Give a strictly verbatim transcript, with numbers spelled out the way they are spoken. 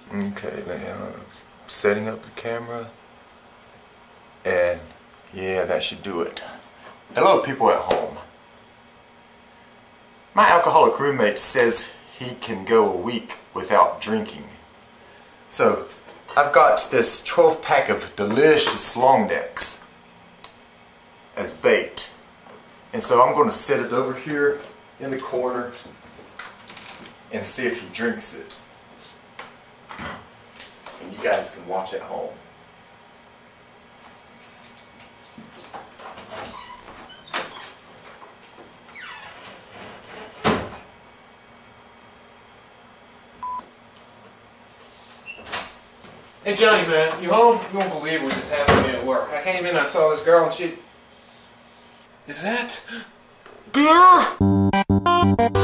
Okay, now I'm setting up the camera, and yeah, that should do it. Hello, people at home. My alcoholic roommate says he can go a week without drinking. So, I've got this twelve pack of delicious long necks as bait. And so I'm going to set it over here in the corner and see if he drinks it. And you guys can watch at home. Hey Johnny, man, you home? You won't believe what just happened to me at work. I came in and I saw this girl and she... Is that... Beer?